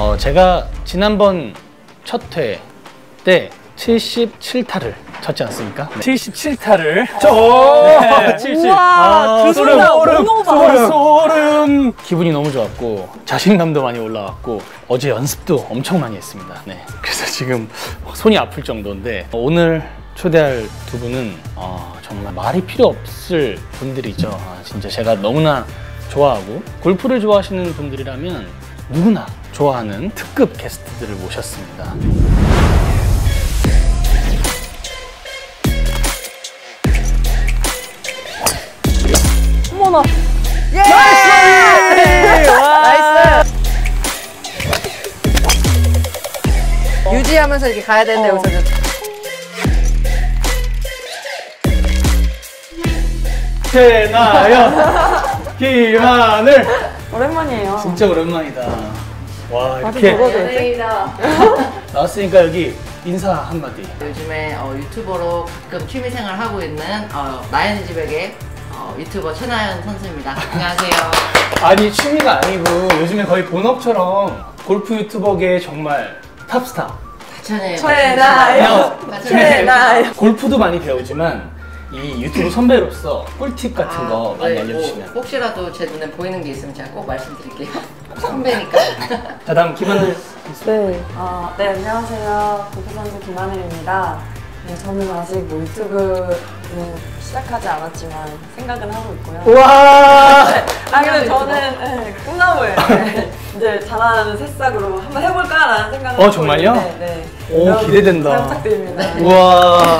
제가 지난번 첫 회 때 77타를 쳤지 않습니까? 네. 77타를. 네. 70. 우와, 소름. 기분이 너무 좋았고 자신감도 많이 올라왔고 어제 연습도 엄청 많이 했습니다. 네. 그래서 지금 손이 아플 정도인데 오늘 초대할 두 분은 정말 말이 필요 없을 분들이죠. 진짜 제가 너무나 좋아하고 골프를 좋아하시는 분들이라면 누구나 좋아하는 특급 게스트들을 모셨습니다. 어머나. 예! 나이스! 나이스! 유지하면서 이렇게 가야 되는데 여기서는. 최나연, 김하늘. 오랜만이에요. 진짜 오랜만이다. 와, 아주 이렇게 연예인이다. 나왔으니까 여기 인사 한마디. 요즘에 유튜버로 가끔 취미생활 하고 있는 나연이 집에게 유튜버 최나연 선수입니다. 안녕하세요. 아니 취미가 아니고 요즘에 거의 본업처럼 골프 유튜버계 정말 탑스타. 최나연. 골프도 많이 배우지만 이 유튜브 선배로서 꿀팁 같은 거 많이 알려주시면. 혹시라도 제 눈에 보이는 게 있으면 제가 꼭 말씀드릴게요. 선배니까. 자, 다음 김하늘. 네. 네, 안녕하세요. 골프 선수 김하늘입니다. 네, 저는 아직 뭐 유튜브는 시작하지 않았지만 생각은 하고 있고요. 우와! 근데 저는 꿈나무예요. 이제 잘하는 새싹으로 한번 해볼까라는 생각을 하고 정말요? 있는데, 네. 오, 기대된다. 잘 부탁드립니다. 우와.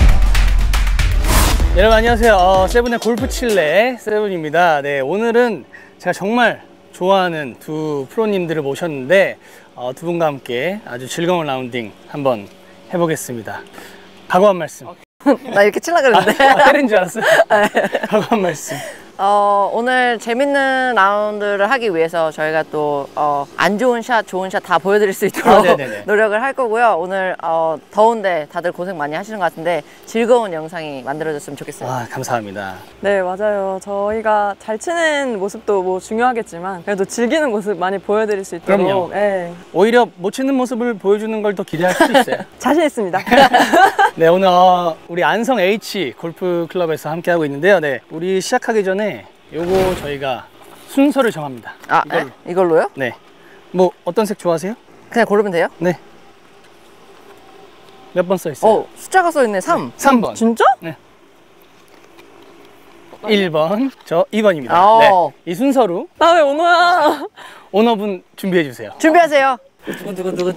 여러분 안녕하세요. 세븐의 골프 칠레 세븐입니다. 네, 오늘은 제가 정말 좋아하는 두 프로님들을 모셨는데 두 분과 함께 아주 즐거운 라운딩 한번 해보겠습니다. 각오 한 말씀. 나 이렇게 칠라 그랬는데. 때린 줄 알았어요. 각오 한 말씀. 오늘 재밌는 라운드를 하기 위해서 저희가 또 안 좋은 샷, 좋은 샷 다 보여드릴 수 있도록 노력을 할 거고요. 오늘 더운데 다들 고생 많이 하시는 것 같은데 즐거운 영상이 만들어졌으면 좋겠어요. 와, 감사합니다. 네, 맞아요. 저희가 잘 치는 모습도 뭐 중요하겠지만 그래도 즐기는 모습 많이 보여드릴 수 있도록. 그럼요. 네. 오히려 못 치는 모습을 보여주는 걸 더 기대할 수도 있어요. 자신 있습니다. 네, 오늘 우리 안성 H 골프 클럽에서 함께 하고 있는데요. 네, 우리 시작하기 전에 요거 저희가 순서를 정합니다. 이걸로요? 네. 뭐 어떤 색 좋아하세요? 그냥 고르면 돼요? 네. 몇 번 써 있어요? 숫자가 써 있네. 3. 3번. 진짜? 네. 1번, 저 2번입니다. 네. 이 순서로 나 왜 오너야? 오너분 준비해 주세요. 준비하세요. 누구.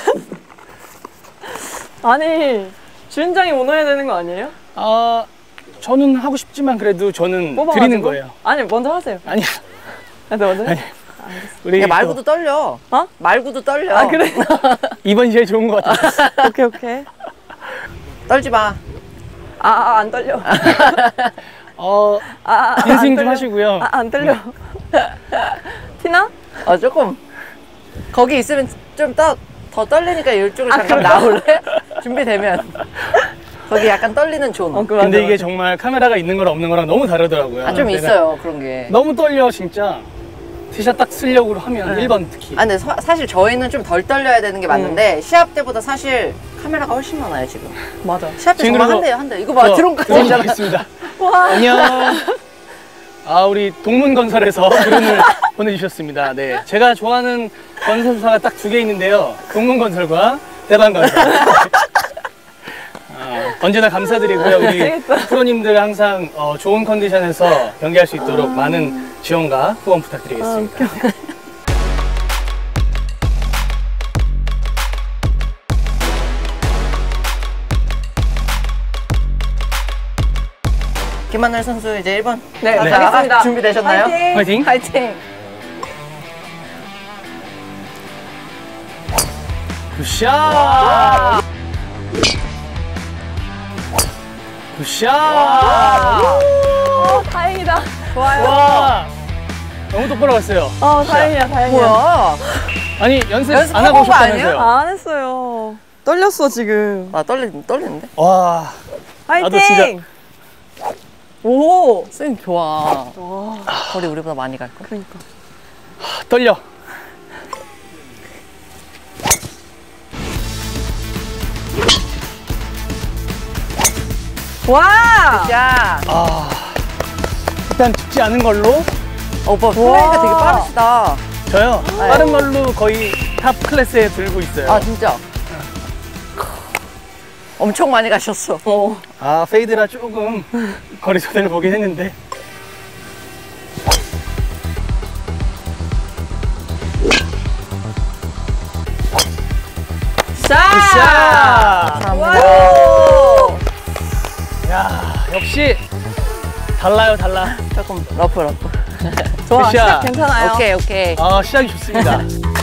아니, 주인장이 오너야 되는 거 아니에요? 저는 하고 싶지만 그래도 저는 뽑아가지고? 드리는 거예요. 아니, 먼저 하세요. 아니야. 네, 먼저 해. 아니. 우리 야, 말고도 떨려. 말고도 떨려. 아, 그래? 2번이 제일 좋은 것 같아요. 오케이. 떨지 마. 안 떨려. 인스윙 좀 하시고요. 안 떨려. 티나? 조금. 거기 있으면 좀 더 떨리니까 이쪽으로 잠깐 나올래? 준비되면. 거기 약간 떨리는 존. 근데 이게 정말 카메라가 있는 거랑 없는 거랑 너무 다르더라고요. 좀 있어요, 그런 게. 너무 떨려, 진짜. 티샷 딱 쓰려고 하면 1번 특히. 근데 사실 저희는 좀 덜 떨려야 되는 게 맞는데 시합 때보다 사실 카메라가 훨씬 많아요, 지금. 맞아. 시합 때 정말 한대요. 이거 봐, 드론까지 있습니다. 안녕. 우리 동문건설에서 드론을 보내주셨습니다. 네, 제가 좋아하는 건설사가 딱 2개 있는데요. 동문건설과 대반건설. 언제나 감사드리고요. 우리 프로님들 항상 좋은 컨디션에서 경기할 수 있도록 많은 지원과 후원 부탁드리겠습니다. 김하늘 선수 이제 1번. 네, 가겠습니다. 준비되셨나요? 화이팅! 화이팅! 굿샷! 굿샷! 다행이다. 좋아요. 와! 너무 똑바로 갔어요. 다행이야. 뭐야? 아니, 연습 안 연습하고 하고 온거 아니에요? 오셨다면서요? 안 했어요. 떨렸어, 지금. 떨리는데? 와. 화이팅! 나도 진짜. 오! 스윙 좋아. 거리 우리보다 많이 갈걸? 그러니까. 떨려. 와! 자, 일단 죽지 않은 걸로. 오빠 플레이가 되게 빠르시다. 저요? 빠른 걸로 거의 탑 클래스에 들고 있어요. 아, 진짜? 엄청 많이 가셨어. 아, 페이드라 조금 거리 손해를 보긴 했는데. 자! 감사합니다. 야, 역시 달라요, 달라. 조금 러프. 좋아, 굿샷. 시작 괜찮아요. 오케이. 아, 시작이 좋습니다.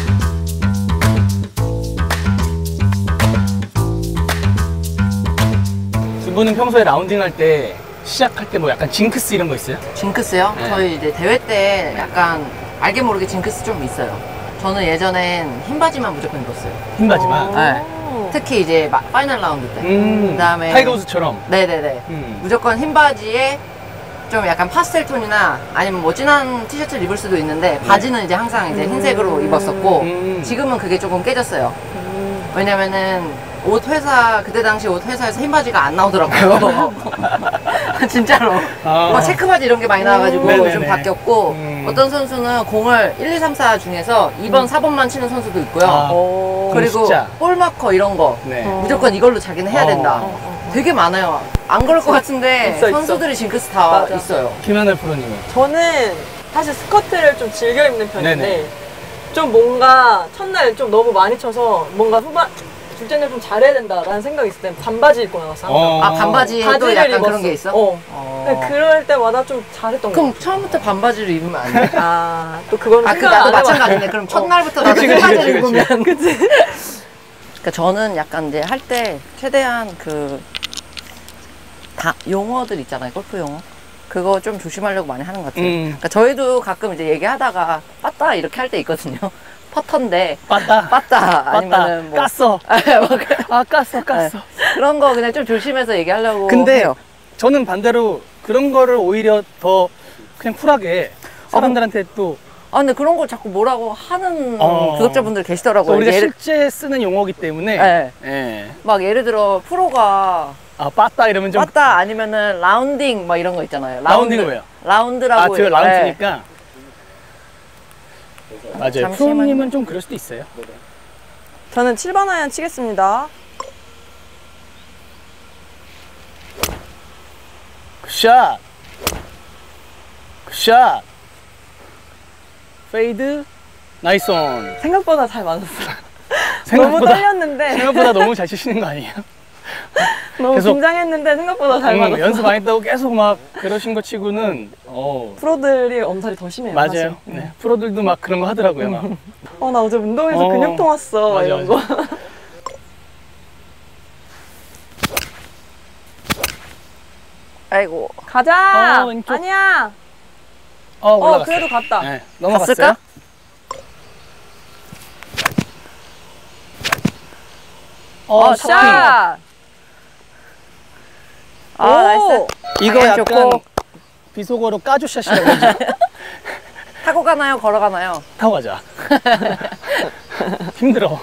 두 분은 평소에 라운딩 할 때 시작할 때 뭐 약간 징크스 이런 거 있어요? 징크스요? 네. 저희 이제 대회 때 약간 알게 모르게 징크스 좀 있어요. 저는 예전엔 흰 바지만 무조건 입었어요. 흰 바지만. 네. 특히 이제 파이널 라운드 때. 그다음에 타이거 우즈처럼. 네네네. 무조건 흰 바지에 좀 약간 파스텔 톤이나 아니면 뭐 진한 티셔츠를 입을 수도 있는데 바지는 이제 항상 이제 흰색으로 입었었고 지금은 그게 조금 깨졌어요. 왜냐면은 그때 당시 옷 회사에서 흰 바지가 안 나오더라고요. 진짜로. 뭐 체크 바지 이런 게 많이 나와가지고 네네네. 좀 바뀌었고 어떤 선수는 공을 1, 2, 3, 4 중에서 2번, 4번만 치는 선수도 있고요. 그리고 숫자. 볼마커 이런 거 네. 무조건 이걸로 자기는 해야 된다. 되게 많아요. 안 그럴 것 같은데 있어. 선수들이 징크스 다 맞아. 있어요. 김하늘 프로님은? 저는 사실 스커트를 좀 즐겨 입는 편인데 네네. 좀 뭔가 첫날 좀 너무 많이 쳐서 뭔가 둘째 날 좀 잘해야 된다라는 생각이 있을 땐 반바지 입고 나갔어. 아, 반바지에도 바지를 약간 입었어. 그런 게 있어? 근데 그럴 때마다 좀 잘했던 거 그럼 같아. 처음부터 반바지를 입으면 안 돼? 또 그거는 그 생각 나도 안 해봤- 마찬가지네. 그럼 첫날부터 나도 그치, 그치, 반바지를 그치, 입으면. 그치? 그러니까 저는 약간 이제 할 때 최대한 용어들 있잖아요. 골프 용어. 그거 좀 조심하려고 많이 하는 것 같아요. 그러니까 저희도 가끔 이제 얘기하다가 빠따 이렇게 할 때 있거든요. 퍼터인데 빠따 아니면은 뭐 깠어. 깠어. 그런 거 그냥 좀 조심해서 얘기하려고 근데 해요. 저는 반대로 그런 거를 오히려 더 그냥 쿨하게 사람들한테 또 근데 그런 걸 자꾸 뭐라고 하는 어. 구독자분들 계시더라고요. 우리가 실제 쓰는 용어기 때문에 네. 예. 막 예를 들어 프로가 빠따 이러면 좀 빠따 아니면은 라운딩 막 이런 거 있잖아요. 라운딩은 왜요? 라운드라고. 제가 라운드니까 맞아요. 잠시만요. 프로님은 좀 그럴 수도 있어요. 저는 7번 아이언 치겠습니다. 굿샷 페이드 나이스 온. 생각보다 잘 맞았어. 너무 떨렸는데 생각보다 너무 잘 치시는 거 아니에요? 너무 계속- 긴장했는데 생각보다 잘 맞았어. 연습 안 했다고 계속 막 그러신 거 치고는 프로들이 엄살이 더 심해요. 사실. 맞아요. 네. 프로들도 막 그런 거 하더라고요. 막. 나 어제 운동해서 근육통 왔어. 맞아, 이런 맞아. 거. 아이고. 가자. 왼쪽. 아니야. 올라갔어요. 그래도 갔다. 네, 넘어갔어요. 갔을까? 샷. 나이스. 이거 방향 약간 좋고. 비속어로 까주샷이라고 하죠. 타고 가나요? 걸어 가나요? 타고 가자. 힘들어.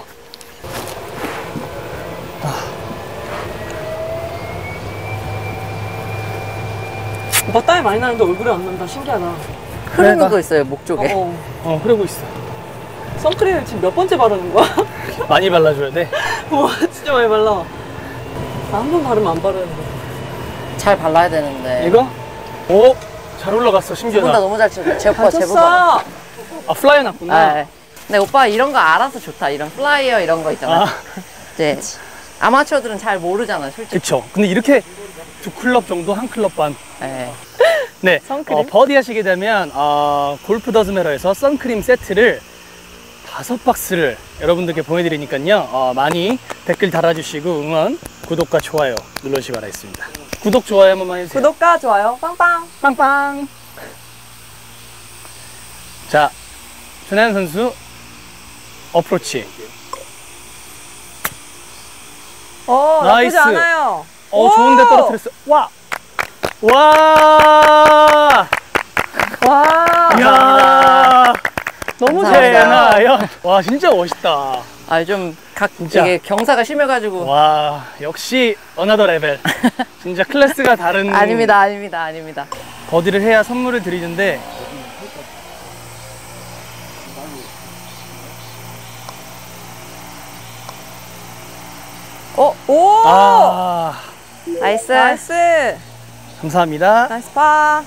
오빠 땀이 많이 나는데 얼굴에 안 난다. 신기하다. 흐르는 그래가. 거 있어요, 목 쪽에. 흐르고 있어. 선크림을 지금 몇 번째 바르는 거야? 많이 발라줘야 돼. 와, 진짜 많이 발라. 나 한 번 바르면 안 바르는데. 잘 발라야 되는데. 이거? 잘 올라갔어, 심지어. 두분 다 너무 잘 치고. 제 오빠 잘 제법 발라. 쳤어. 플라이어 났구나. 네. 근데 오빠 이런 거 알아서 좋다. 이런 플라이어 이런 거 있잖아. 이제 아마추어들은 잘 모르잖아, 솔직히. 그쵸. 근데 이렇게 두 클럽 정도, 한 클럽 반. 네. 네. 선크림? 버디 하시게 되면, 골프 더즈메러에서 선크림 세트를 5박스를 여러분들께 보내드리니까요. 많이 댓글 달아주시고 응원, 구독과 좋아요 눌러주시기 바라겠습니다. 구독, 좋아요 한 번만 해주세요. 구독과 좋아요 빵빵. 빵빵. 자, 전하연 선수 어프로치. 나쁘지 나이스. 않아요. 좋은데 떨어뜨렸어. 와. 와. 와. 이야. 너무 감사합니다. 재나연. 와, 진짜 멋있다. 아, 좀 진짜. 이게 경사가 심해가지고. 와, 역시 어나더 레벨. 진짜 클래스가 다른. 아닙니다, 아닙니다, 아닙니다. 버디를 해야 선물을 드리는데. 오! 아, 나이스. 나이스! 감사합니다. 나이스 파!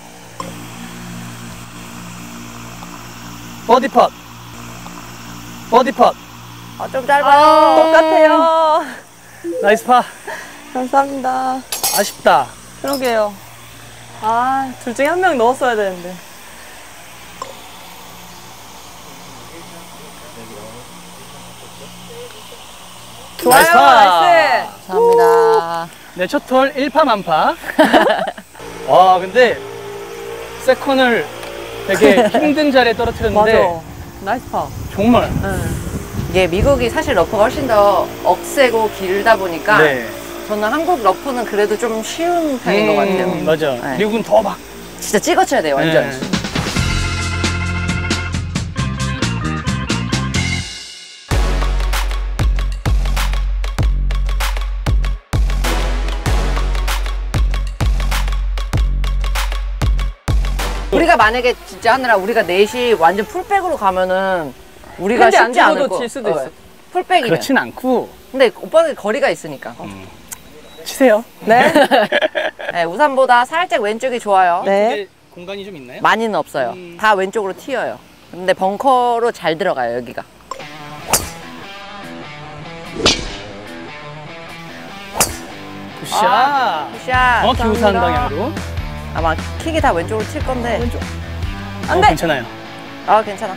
버디 팟. 버디 팟. 좀 짧아요. 똑같아요. 나이스 파. 감사합니다. 아쉽다. 그러게요. 아, 둘 중에 한 명 넣었어야 되는데. 좋아요, 나이스 파. 나이스. 감사합니다. 내 첫 홀 1파 만파. 와, 근데 세컨을 되게 힘든 자리에 떨어뜨렸는데 맞아. 나이스 파. 정말. 이게 미국이 사실 러프가 훨씬 더 억세고 길다 보니까 네. 저는 한국 러프는 그래도 좀 쉬운 편인 것 같아요. 맞아. 네. 미국은 더 막. 진짜 찍어쳐야 돼요, 완전. 네. 우리가 만약에 진짜 하느라 우리가 넷이 완전 풀백으로 가면은 우리가 핸디 안 쉽지 않을 죽어도 거. 질 수도 있어. 풀백이면. 그렇진 않고. 근데 오빠는 거리가 있으니까. 치세요. 네. 네, 우산보다 살짝 왼쪽이 좋아요. 네. 공간이 좀 있나요? 많이는 없어요. 다 왼쪽으로 튀어요. 근데 벙커로 잘 들어가요, 여기가. 굿샷. 굿샷. 정확히 우산 방향으로. 아마 킥이 다 왼쪽으로 칠 건데. 왼쪽. 안 돼. 괜찮아요. 아, 괜찮아.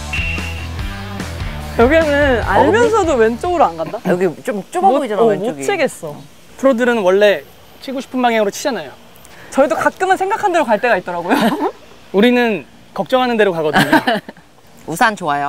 여기는 알면서도 왼쪽으로 안 간다? 여기 좀 좁아 보이잖아, 왼쪽이. 못 치겠어. 프로들은 원래 치고 싶은 방향으로 치잖아요. 저희도 가끔은 생각한 대로 갈 때가 있더라고요. 우리는 걱정하는 대로 가거든요. 우산 좋아요.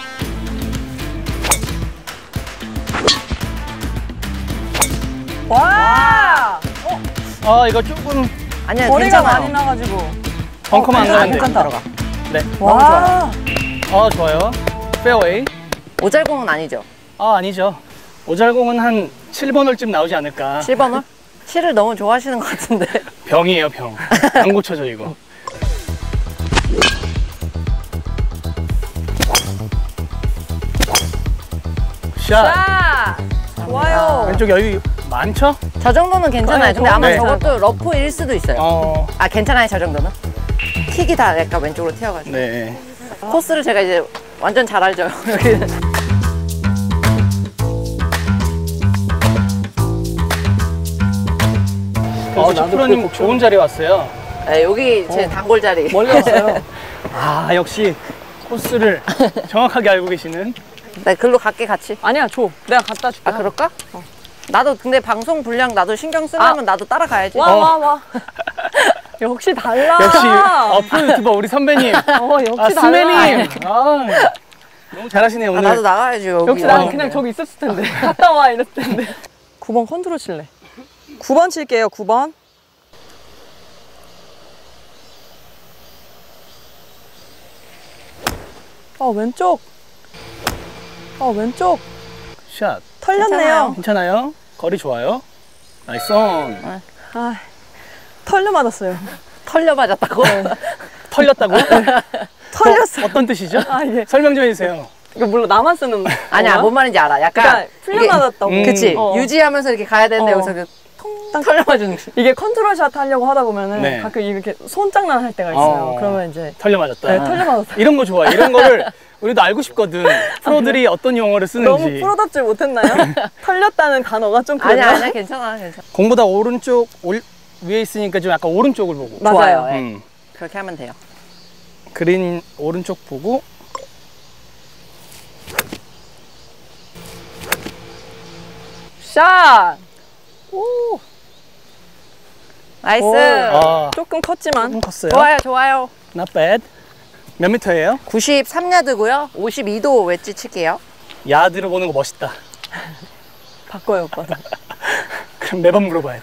와! 아, 이거 조금 아니야, 거리가 괜찮아요. 많이 나가지고. 벙커만 안 가는데. 괜찮다. 들어가. 네. 와! 아, 좋아요. 페어웨이. 오잘공은 아니죠? 아, 아니죠. 오잘공은 한 7번 홀쯤 나오지 않을까. 7번 홀? 7을 너무 좋아하시는 것 같은데. 병이에요, 병. 안 고쳐져, 이거. 샷. 자! 좋아요. 왼쪽 여유 많죠? 저 정도는 괜찮아요. 근데 아마 네. 저것도 러프일 수도 있어요. 아, 괜찮아요, 저 정도는? 킥이 다 약간 왼쪽으로 튀어가지고. 네. 코스를 제가 이제 완전 잘 알죠, 여기는. 저 프로님 좋은 자리에 왔어요. 네, 여기 제 단골 자리. 멀리 왔어요. 아, 역시 코스를 정확하게 알고 계시는. 네, 글로 갈게, 같이. 아니야, 줘. 내가 갖다 줄게. 아, 그럴까? 나도 근데 방송 분량 나도 신경 쓰려면 나도 따라가야지. 와, 와, 와. 역시 달라. 역시 프로 유튜버 우리 선배님. 역시 달라. 선배님. 아, 너무 잘하시네요, 오늘. 나도 나가야지, 여기. 역시 난 그냥 저기 있었을 텐데. 갔다 와, 이랬을 텐데. 9번 컨트롤 칠래. 9번 칠게요, 9번. 왼쪽. 왼쪽. 샷. 털렸네요. 괜찮아요? 거리 좋아요. 나이스 온. 아, 털려 맞았어요. 털려 맞았다고? 털렸다고? 털렸어요. 어떤 뜻이죠? 아, 예. 설명 좀 해주세요. 이거 몰라, 나만 쓰는 거. 아니야, 뭔 말인지 알아. 약간. 그러니까 풀려 맞았다고. 그치. 유지하면서 이렇게 가야 되는데 여기서 그 통 털려 맞은. 이게 컨트롤샷 하려고 하다 보면은 네. 가끔 이렇게 손장난 할 때가 있어요. 그러면 이제 털려 맞았다. 네, 털려 맞았어요. 이런 거 좋아. 이런 거를 우리도 알고 싶거든. 프로들이 어떤 용어를 쓰는지. 너무 프로답지 못했나요? 털렸다는 단어가 좀 그래요. 아니야, 괜찮아. 공보다 오른쪽 위에 있으니까 좀 약간 오른쪽을 보고. 좋아요. 맞아요. 네. 그렇게 하면 돼요. 그린 오른쪽 보고. 샷! 오! 나이스. 아, 조금 컸지만. 조금 컸어요. 좋아요. Not bad. 몇 미터예요? 93야드고요. 52도 웨지 칠게요. 야드로 보는 거 멋있다. 바꿔요, 오빠도. 그럼 매번 물어봐야 돼.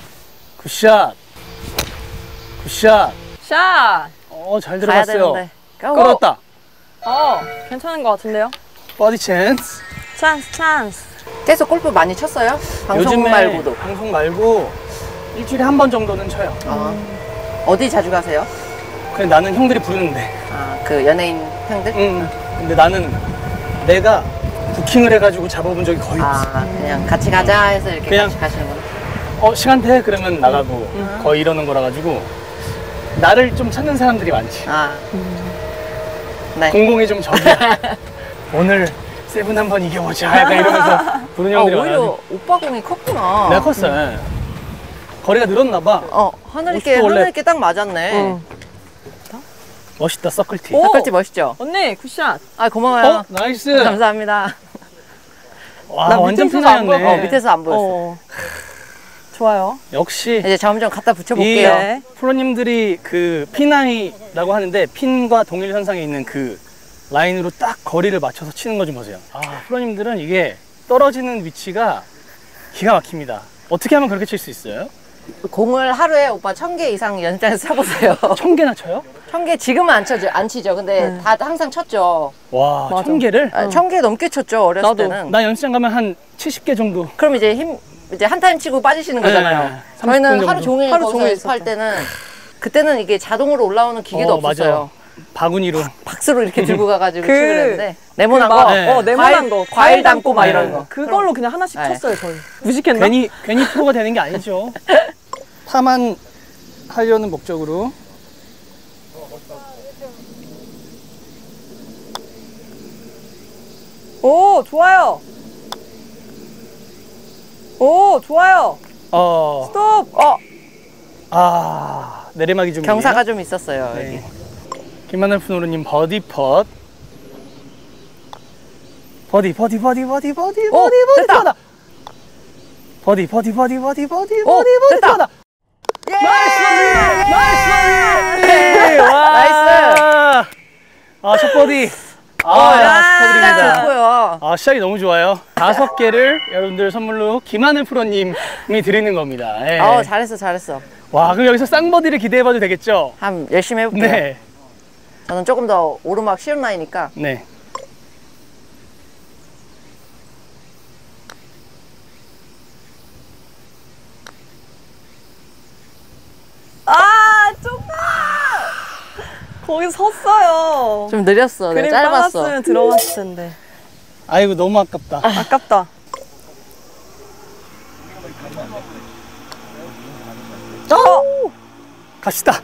굿샷. 굿샷. 샷! 잘 가야 들어갔어요. 되는데. 끌었다. 괜찮은 것 같은데요? 버디 찬스. 찬스. 계속 골프 많이 쳤어요? 방송 요즘에 말고도. 방송 말고 일주일에 한 번 정도는 쳐요. 어디 자주 가세요? 그냥 나는 형들이 부르는데. 그 연예인 형들? 근데 나는 내가 부킹을 해가지고 잡아본 적이 거의 없어. 그냥 같이 가자 해서 이렇게 그냥 같이 가시는구나. 시간 돼? 그러면 나가고 거의 이러는 거라 가지고 나를 좀 찾는 사람들이 많지. 네. 공공이 좀 적이야. 오늘 세븐 한번 이겨보자. 약간 이러면서 부르는 형들이 오히려 많아요. 오빠 공이 컸구나. 내가 컸어. 거리가 늘었나 봐. 하늘께 원래- 하늘께 딱 맞았네. 멋있다, 서클티. 서클티 멋있죠? 언니 굿샷. 고마워요. 나이스. 감사합니다. 와, 나 완전 밑에서도 안 피나였네. 보여. 밑에서 안 보였어. 좋아요. 역시 이제 점점 갖다 이 붙여볼게요. 네. 프로님들이 그 P9이라고 하는데 핀과 동일 현상에 있는 그 라인으로 딱 거리를 맞춰서 치는 거 좀 보세요. 프로님들은 이게 떨어지는 위치가 기가 막힙니다. 어떻게 하면 그렇게 칠 수 있어요? 공을 하루에 오빠 1000개 이상 연장해서 쳐보세요. 1000개나 쳐요? 1000개 지금은 안 치죠. 근데 다 항상 쳤죠. 와, 맞아. 1000개를? 1000개 넘게 쳤죠. 어렸을 나도. 때는. 나 연습장 가면 한 70개 정도. 그럼 이제 이제 한 타임 치고 빠지시는 거잖아요. 네, 30분 저희는 정도. 하루 종일 하루 거기서 종일 연습할 있었죠. 때는 그때는 이게 자동으로 올라오는 기계도 없었어요. 맞아. 바구니로. 박스로 이렇게 들고 가가지고 그- 치고 그랬는데 네모난 막, 거, 네. 네모난 거, 과일 담고 막 네. 이런 거. 그걸로 그냥 하나씩 네. 쳤어요, 저희. 무식했나? 괜히 프로가 되는 게 아니죠. 파만 하려는 목적으로. 오, 좋아요. 오, 좋아요. 스톱. 내리막이 좀. 경사가 좀 있었어요. 네. 여기. 김하늘 프로님 버디 펫. 버디. 됐다. 버디. 됐다. 나이스! 나이스! 첫 버디. 시작 축하드립니다. 좋고요. 시작이 너무 좋아요. 5개를 여러분들 선물로 김하늘 프로님이 드리는 겁니다. 예. 잘했어. 와, 그럼 여기서 쌍버디를 기대해봐도 되겠죠? 한번 열심히 해볼게요. 네. 저는 조금 더 오르막 쉬운 라인이니까. 네. 거기 섰어요. 좀 느렸어. 그림 짧았어. 빨았으면 들어갔을 텐데. 아이고, 너무 아깝다. 아깝다. 갑시다.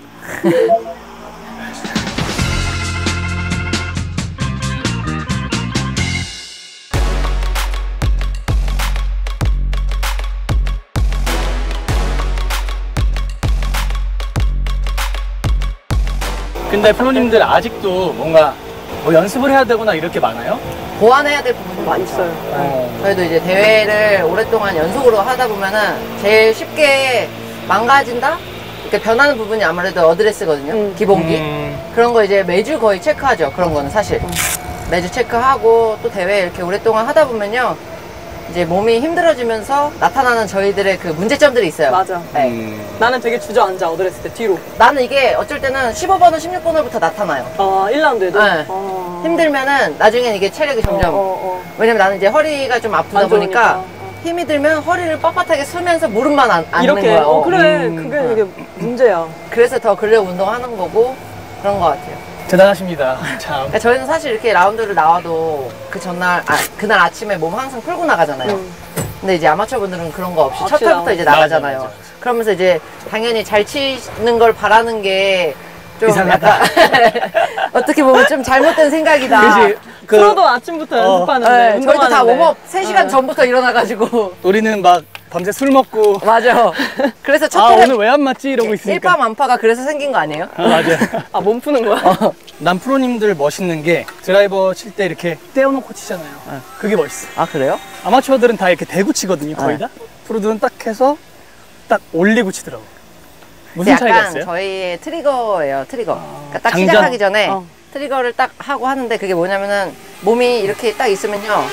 근데 프로님들 아직도 뭔가 뭐 연습을 해야 되거나 이렇게 많아요? 보완해야 될 부분도 많죠. 있어요. 저희도 이제 대회를 오랫동안 연속으로 하다 보면은 제일 쉽게 망가진다? 이렇게 변하는 부분이 아무래도 어드레스거든요. 기본기. 그런 거 이제 매주 거의 체크하죠. 그런 거는 사실. 매주 체크하고 또 대회 이렇게 오랫동안 하다 보면요. 이제 몸이 힘들어지면서 나타나는 저희들의 그 문제점들이 있어요. 맞아. 네. 나는 되게 주저앉아, 어드레스 때 뒤로. 나는 이게 어쩔 때는 15번은 16번으로부터 나타나요. 1라운드에도? 네. 힘들면은 나중엔 이게 체력이 점점. 왜냐면 나는 이제 허리가 좀 아프다 안 보니까 좋으니까. 힘이 들면 허리를 빳빳하게 쓰면서 무릎만 앉는 이렇게. 거야. 그래. 그게 이게 문제야. 그래서 더 근력 운동하는 거고 그런 거 같아요. 대단하십니다. 참. 그러니까 저희는 사실 이렇게 라운드를 나와도 그 전날, 그날 아침에 몸 항상 풀고 나가잖아요. 근데 이제 아마추어 분들은 그런 거 없이 첫 없이 회부터 이제 맞아, 나가잖아요. 맞아. 그러면서 이제 당연히 잘 치는 걸 바라는 게 좀 이상하다. 약간 어떻게 보면 좀 잘못된 생각이다. 그치? 프로도 아침부터 연습하는데. 네, 저희도 다 운동하는데. 웜업 3시간 전부터 일어나가지고. 우리는 막 밤새 술 먹고 맞아. 그래서 첫 오늘 회를 왜 안 맞지? 이러고 있으니까. 일파만파가 그래서 생긴 거 아니에요? 맞아요. 몸 푸는 거야? 난 프로님들 멋있는 게 드라이버 칠 때 이렇게 떼어놓고 치잖아요. 그게 멋있어. 아, 그래요? 아마추어들은 다 이렇게 대고 치거든요, 거의 네. 다. 프로들은 딱 해서 딱 올리고 치더라고. 무슨 차이가 약간 있어요? 저희의 트리거예요, 트리거. 그러니까 딱 장전. 시작하기 전에 어. 트리거를 딱 하고 하는데 그게 뭐냐면은 몸이 이렇게 딱 있으면요.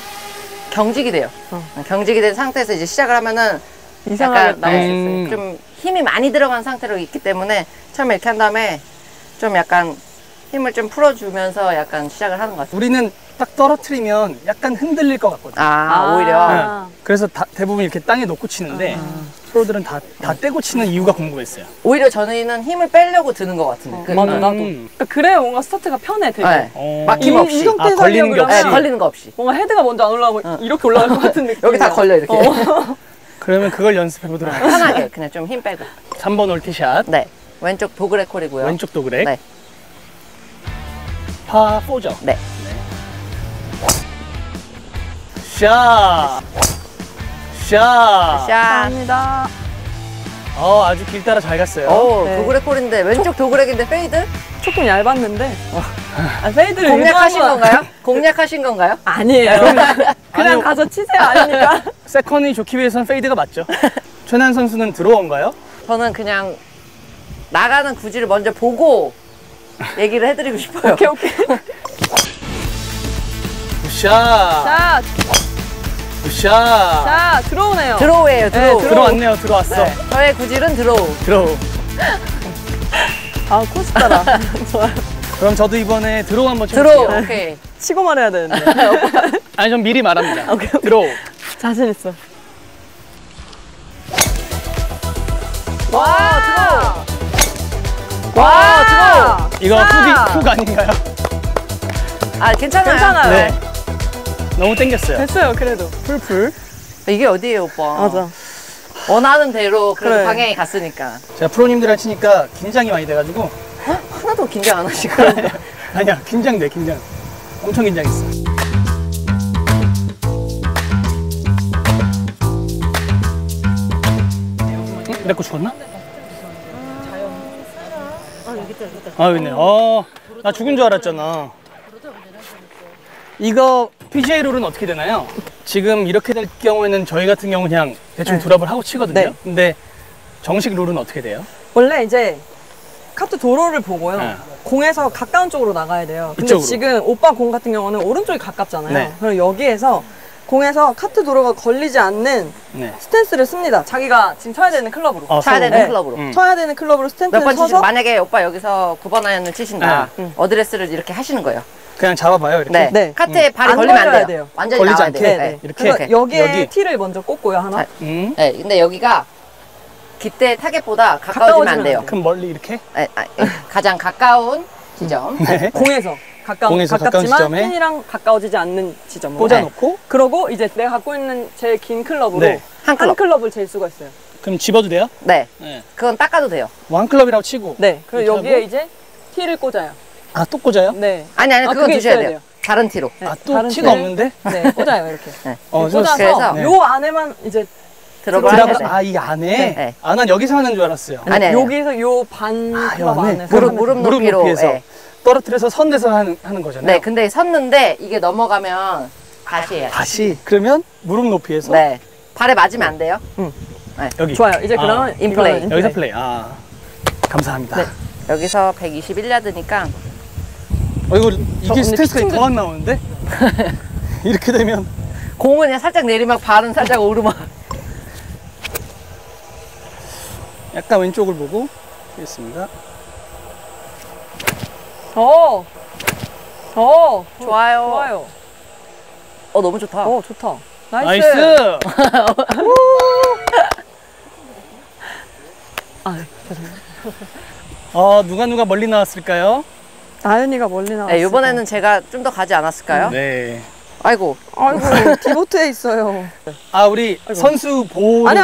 경직이 돼요. 경직이 된 상태에서 이제 시작을 하면은 이상하게 약간 나올 수 있어요. 좀 힘이 많이 들어간 상태로 있기 때문에 처음에 이렇게 한 다음에 좀 약간 힘을 좀 풀어주면서 약간 시작을 하는 것 같아요. 우리는 딱 떨어뜨리면 약간 흔들릴 것 같거든요. 오히려. 네. 그래서 대부분 이렇게 땅에 놓고 치는데 프로들은 다 떼고 치는 이유가 궁금했어요. 오히려 저희는 힘을 빼려고 드는 것 같은데. 맞아, 나도. 그러니까 그래야 뭔가 스타트가 편해, 되게. 네. 막힘 없이. 이 상태에서 걸리는 게 하려고 없이. 네, 걸리는 거 없이. 뭔가 헤드가 먼저 안 올라가고 이렇게 올라갈 것 같은 느낌. 여기 다 걸려, 이렇게. 그러면 그걸 연습해 보도록 하겠습니다. 편하게, 그냥 좀 힘 빼고. 3번 올티샷. 네. 왼쪽 도그레 콜이고요. 왼쪽 도그렉. 네. 파 4죠. 네. 샷. 샷. 샷. 감사합니다. 아주 길 따라 잘 갔어요. 오, 네. 도그레 콜인데, 왼쪽 도그렉인데 페이드? 조금 얇았는데. 페이드를 공략하신 의도한 건 건가요? 공략하신 건가요? 아니에요. 그냥 아니요. 가서 치세요, 아니니까. 세컨이 좋기 위해서는 페이드가 맞죠. 최난 선수는 들어온가요? 저는 그냥 나가는 구질을 먼저 보고 얘기를 해드리고 싶어요. 오케이, 오케이. 샷. 자, 샷. 자, 들어오네요. 드로우예요, 드로우. 네, 들어왔네요. 들어왔어. 네. 저의 구질은 드로우. 들어오. 아, 코스 따라. 좋아요. 그럼 저도 이번에 들어오 한번 드로우. 쳐볼게요. 오케이. 치고 말해야 되는데. 아니, 전 미리 말합니다. 들어오. 자신 있어. 와, 드로우. 와, 드로우. 이거 훅 아닌가요? 괜찮아요. 괜찮아요. 네. 너무 땡겼어요. 됐어요, 그래도. 풀풀. 이게 어디예요, 오빠? 맞아. 원하는 대로 그래도 그래. 방향이 갔으니까. 제가 프로님들이랑 치니까 긴장이 많이 돼가지고. 하나도 긴장 안 하시고. 아니야, 긴장돼, 긴장. 엄청 긴장했어. 내 거 죽었나? 여기 있네. 나 죽은 줄 알았잖아. 이거 PGA 룰은 어떻게 되나요? 지금 이렇게 될 경우에는 저희 같은 경우 그냥 대충 드랍을 하고 치거든요. 네. 근데 정식 룰은 어떻게 돼요? 원래 이제 카트 도로를 보고요. 네. 공에서 가까운 쪽으로 나가야 돼요. 근데 이쪽으로. 지금 오빠 공 같은 경우는 오른쪽이 가깝잖아요. 네. 그럼 여기에서 공에서 카트 도로가 걸리지 않는 네. 스탠스를 씁니다. 자기가 지금 쳐야 되는 클럽으로. 쳐야 되는 네. 클럽으로. 쳐야 되는 클럽으로 몇 스탠스를 번 치시고 서서 만약에 오빠 여기서 9번 아이언을 치신다. 네. 어드레스를 이렇게 하시는 거예요. 그냥 잡아봐요, 이렇게. 네. 네. 카트에 발이 안 걸리면 안 걸려야 돼요. 돼요. 완전히 걸리지 나와야 않게. 돼요. 네. 이렇게? 그래서 여기에 여기. 티를 먼저 꽂고요, 하나. 자, 음. 네, 근데 여기가 기대 타겟보다 가까워지면 안 돼요. 그럼 멀리 이렇게? 네, 가장 가까운 지점. 네. 공에서 공에서 가까운 가깝지만 지점에 핀이랑 가까워지지 않는 지점으로. 꽂아놓고 그러고 이제 내가 갖고 있는 제일 긴 클럽으로 네. 한 클럽. 한 클럽을 잴 수가 있어요. 그럼 집어도 돼요? 네, 네. 그건 닦아도 돼요. 원 클럽이라고 치고. 네. 그리고 이렇게 여기에 하고? 이제 티를 꽂아요. 아, 또 꽂아요? 네. 아니, 아, 그건 그게 두셔야 있어야 돼요. 다른 티로. 네, 아, 또 다른 티가 티를- 없는데? 네, 꽂아요, 이렇게. 네. 꽂아서 그래서 네. 요 안에만 이제 드롭을 드랍을 하셔야 돼요. 아, 이 안에? 네. 아, 난 여기서 하는 줄 알았어요. 아니. 여기서 요 반 아, 클럽 요 안에? 안에서 무릎, 하면 무릎 돼요. 무릎 높이로. 높이에서 네. 떨어뜨려서 선대서 하는 거잖아요. 네, 근데 섰는데 이게 넘어가면 다시 해요. 다시 그러면 무릎 높이에서 네. 발에 맞으면 안 돼요. 여기. 좋아요. 이제 아, 그러면 인플레이. 이거는 여기서 플레이. 아, 감사합니다. 네. 여기서 121야드니까 이거 저 이게 오늘 스트레스가 피칭도- 더 안 나오는데? 이렇게 되면 공은 그냥 살짝 내리막, 발은 살짝 오르막. 약간 왼쪽을 보고 하겠습니다. 좋아요. 좋아요. 너무 좋다. 좋다. 나이스. 나이스. 누가 멀리 나왔을까요? 나연이가 멀리 나왔어. 네, 이번에는 제가 좀 더 가지 않았을까요? 네. 아이고. 아이고, 디보트에 있어요. 아, 우리 선수 보호. 아니.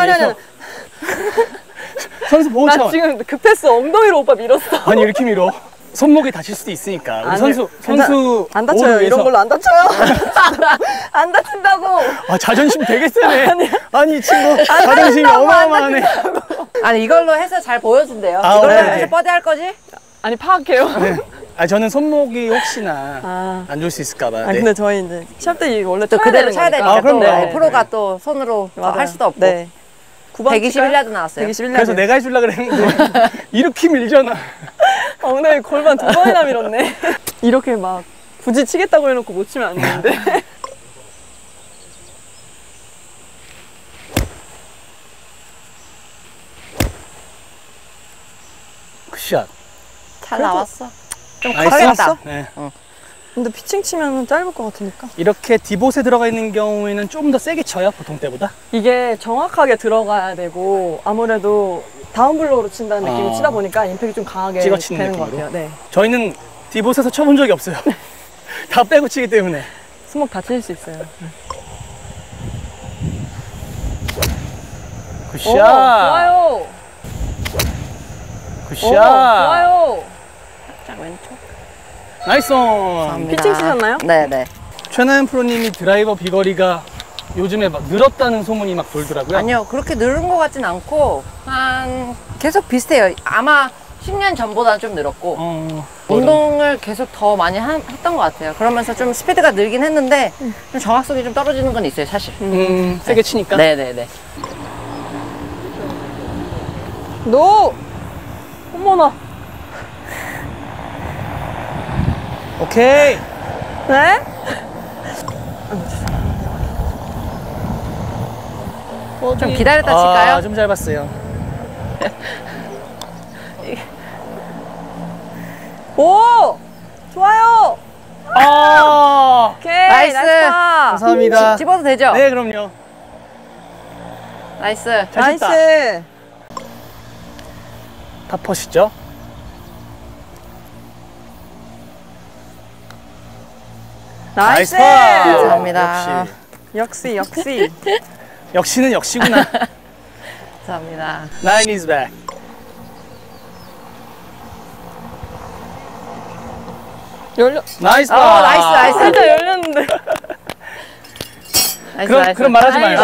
선수 보호 나 차원. 지금 급했어. 엉덩이로 오빠 밀었어. 아니, 이렇게 밀어. 손목이 다칠 수도 있으니까. 우리 아니, 선수 안 보호를 다쳐요. 위해서. 이런 걸로 안 다쳐요. 안 다친다고. 아, 자존심 되게 세네. 아니, 이 친구 자존심이 어마어마하네. 아니, 이걸로 해서 잘 보여준대요. 아, 이걸로 오케이. 해서 뻗이 할 거지? 아니, 파악해요. 네. 아, 저는 손목이 혹시나 안 좋을 수 있을까봐. 아, 근데 저희 이제 시합 때 원래 또 그대로 쳐야 되니까. 아, 그럼요. 또 네. 프로가 또 손으로 할 수도 없고. 네. 121야드 나왔어요. 121야드. 그래서 내가 해주려고 그랬는데 이렇게 밀잖아. 엉덩이 골반 2번이나 밀었네. 이렇게 막 굳이 치겠다고 해놓고 못 치면 안 되는데. 굿샷. 잘 나왔어. 좀 나이스. 커겠다. 네. 근데 피칭 치면 짧을 것 같으니까. 이렇게 디봇에 들어가 있는 경우에는 좀 더 세게 쳐요, 보통 때보다. 이게 정확하게 들어가야 되고 아무래도 다운블로우로 친다는 느낌을 치다 보니까 임팩이 좀 강하게 찍어치는 되는 것 느낌으로? 같아요. 네. 저희는 디봇에서 쳐본 적이 없어요. 다 빼고 치기 때문에. 스목 다칠 수 있어요. 굿샷. 오, 좋아요. 굿샷. 오, 좋아요. 살짝 왼쪽. 나이스 온. 감사합니다. 피칭 치셨나요? 네네. 최나연 프로님이 드라이버 비거리가 요즘에 막 늘었다는 소문이 막 돌더라고요. 아니요, 그렇게 늘은 것 같진 않고, 계속 비슷해요. 아마 10년 전보다는 좀 늘었고, 운동을 계속 더 많이 했던 것 같아요. 그러면서 좀 스피드가 늘긴 했는데, 좀 정확성이 좀 떨어지는 건 있어요, 사실. 세게 치니까. 네네네. 노! 어머나. 오케이. 네? 좀 기다렸다 칠까요? 좀 짧았어요. 오! 좋아요! 오케이! 나이스. 나이스! 감사합니다. 집어도 되죠? 네, 그럼요. 나이스. 잘 쳤다. 나이스! 탑퍼시죠? 나이스! 파! 감사합니다. 역시, 역시. 역시는 역시구나. 감사합니다. Nine is back. 열려. 나이스 파! 나이스, 나이스. 살짝 열렸는데. 나이스, 그럼, 나이스. 그럼 말하지 말고.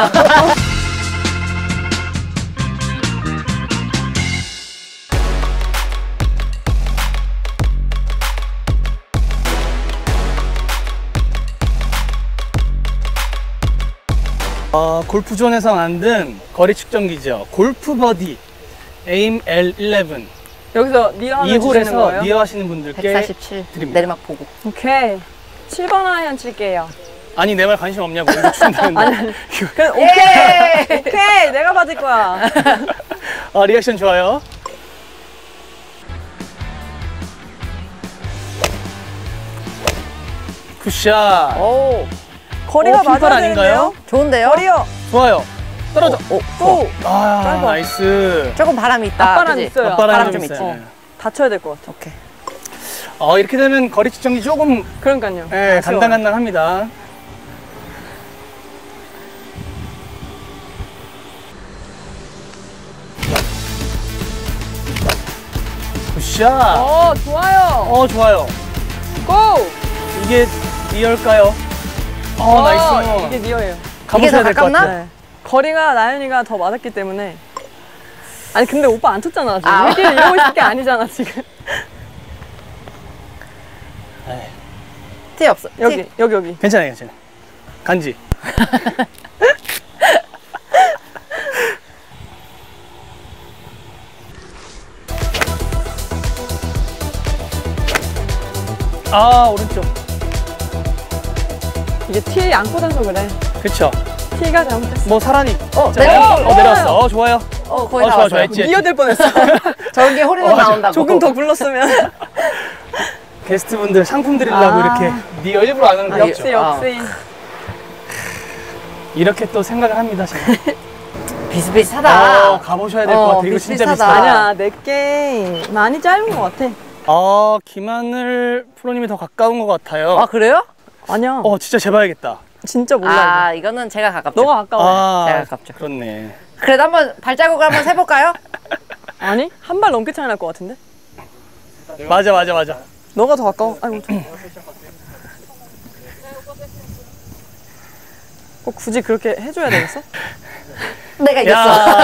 골프존에서 만든 거리 측정기죠. 골프 버디 에임 L11 여기서 니어를 주시는 2홀에서 거예요? 니어 하시는 분들께 147. 드립니다. 내리막 보고. 오케이. 7번 아이언 칠게요. 아니 내 말 관심 없냐고 이거 준다는데. 그래, 오케이! 오케이! 내가 받을 거야. 리액션 좋아요. 굿샷. 오, 거리가 핀팔 맞아야 아닌가요? 되는데요? 좋은데요? 거리요! 좋아요. 떨어져. 고! 아, 짧아. 나이스. 조금 바람이 있다. 앞바람 그지? 있어요. 앞바람 좀 있어요. 있지. 네. 다쳐야 될 것 같아. 오케이. 이렇게 되면 거리 측정기 조금 그러니까요. 아쉬워요. 간당간당합니다. 굿샷. 좋아요. 좋아요. 고! 이게 리얼까요? 나이스. 이게 니어예요. 가보셔야 이게 더 될 것 가깝나? 같아요. 네. 거리가 나연이가 더 맞았기 때문에. 아니 근데 오빠 안 쳤잖아 지금. 아. 우리끼리 이러고 있을 게 아니잖아 지금. 티 없어. 여기 티. 여기. 괜찮아요, 괜찮아요. 간지. 오른쪽. 이게 티 안 꽂아서 그래. 그쵸. 티가 잘못했어. 뭐 사람이. 내려왔어. 내려왔어. 좋아요. 거의 다 좋아, 왔어요. 좋아. 엣지, 엣지. 니어될 뻔했어. 저런 게 홀이나 나온다고. 조금 더 굴렀으면. 게스트분들 상품 드리려고 이렇게 니어 일부러 안 하는 거 역시 있죠. 역시. 이렇게 또 생각을 합니다, 제가. 비슷비슷하다. 가보셔야 될 것 같아. 이거 진짜 비슷비슷하다. 비슷하다. 아니야 내 게임 많이 짧은 것 같아. 김하늘 프로님이 더 가까운 것 같아요. 아, 그래요? 아니야. 진짜 재봐야겠다. 진짜 몰라. 이거. 이거는 제가 가깝죠. 너가 가까워. 제가 가깝죠. 그렇네. 그래도 한번 발자국을 한번 세볼까요? 아니 한 발 넘게 차이 날 것 같은데. 맞아. 너가 더 가까워. 아이고. 꼭 굳이 그렇게 해줘야 되겠어? 내가 이겼어.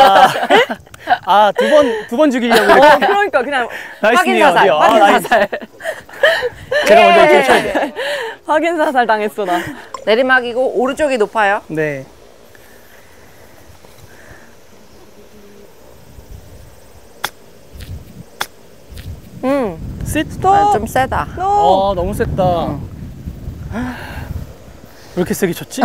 야. 두 번 죽이려고 이렇게. 그러니까 그냥 나이스 확인 니어, 사살. 니어. 확인 나이스. 사살. 제가 먼저 이렇게 쳐야 돼. 확인 사살 당했어 나. 내리막이고 오른쪽이 높아요. 네. 스톱. 좀 세다. 노. 너무 셌다. 왜 이렇게 세게 쳤지?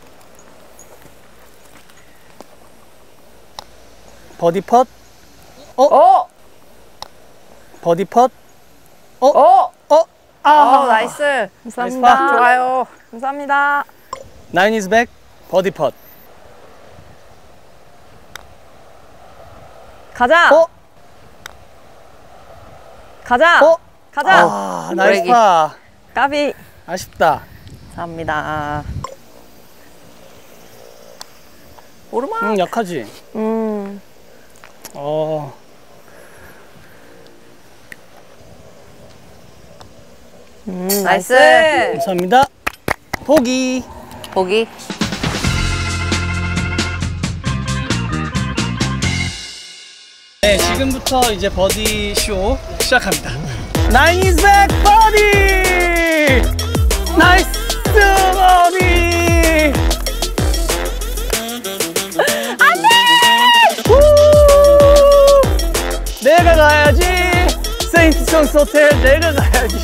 버디 펫. 버디 펫. 나이스. 감사합니다. 좋아요. 감사합니다. 9 is back. 버디 펫. 가자. 가자. 가자. 나이스 파. 까비. 아쉽다. 감사합니다. 오르막. 약하지. 나이스. 감사합니다. 보기. 보기. 네, 지금부터 이제 버디 쇼 시작합니다. 9 is back 버디. 나이스 버디. 안돼. 내가 가야지. 세인트 존스 호텔 내가 가야지.